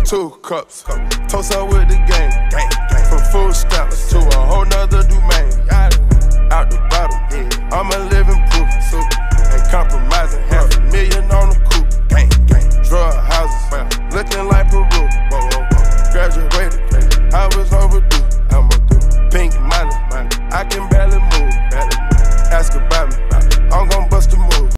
2 cups. Toast up with the game. From food stamps to a whole nother domain.